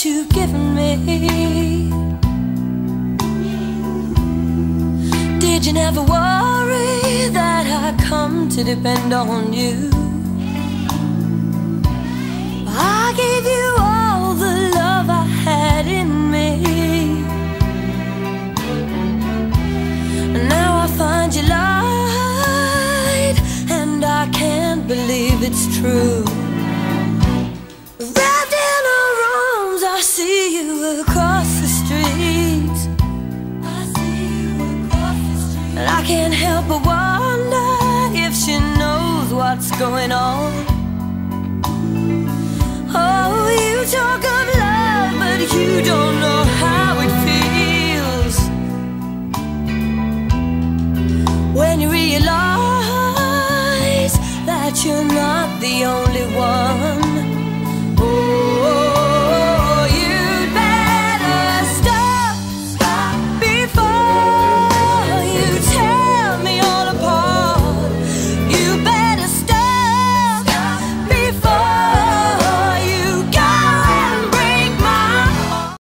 what you've given me. Did you never worry that I come to depend on you? I gave you all the love I had in me, and now I find you lied, and I can't believe it's true. Wrapped in her arms, I see you across the street. And I can't help but wonder if she knows what's going on. Oh, you talk of love, but you don't know